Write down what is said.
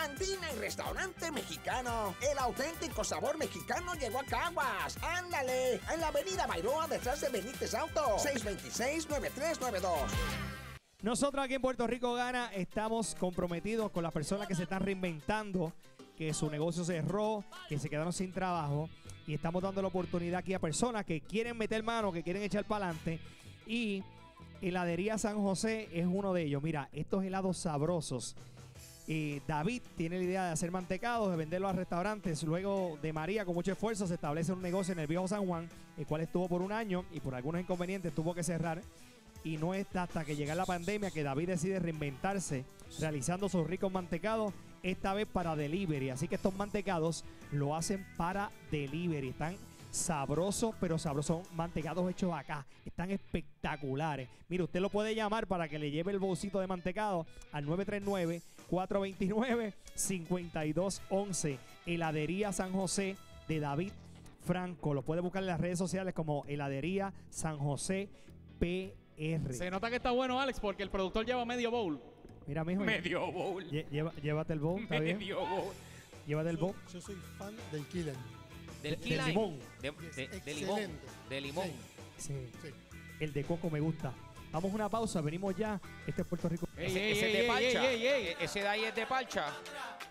Cantina y restaurante mexicano. El auténtico sabor mexicano llegó a Caguas. ¡Ándale! En la avenida Bairoa, detrás de Benítez Auto. 626-9392. Nosotros aquí en Puerto Rico Gana estamos comprometidos con las personas que se están reinventando, que su negocio cerró, que se quedaron sin trabajo, y estamos dando la oportunidad aquí a personas que quieren meter mano, que quieren echar para adelante, y Heladería San José es uno de ellos. Mira, estos helados sabrosos. David tiene la idea de hacer mantecados, de venderlos a restaurantes. Luego de María, con mucho esfuerzo, se establece un negocio en el Viejo San Juan, el cual estuvo por un año y por algunos inconvenientes tuvo que cerrar. Y no es hasta que llega la pandemia que David decide reinventarse, realizando sus ricos mantecados, esta vez para delivery. Así que estos mantecados lo hacen para delivery. Están sabrosos, pero sabrosos, mantecados hechos acá. Están espectaculares. Mire, usted lo puede llamar para que le lleve el bolsito de mantecado al 939-429-5211. Heladería San José de David Franco. Lo puede buscar en las redes sociales como Heladería San José PR. Se nota que está bueno, Alex, porque el productor lleva medio bowl. Mira, mijo. Medio bowl. Llévate el bowl, ¿está bien? Medio bowl. Llévate el bowl. Yo soy fan del Killen. Del de limón. De limón. De limón. Sí. Sí. El de coco me gusta. Vamos a una pausa, venimos ya. Este es Puerto Rico. Ese es de parcha. Ese de ahí es de parcha.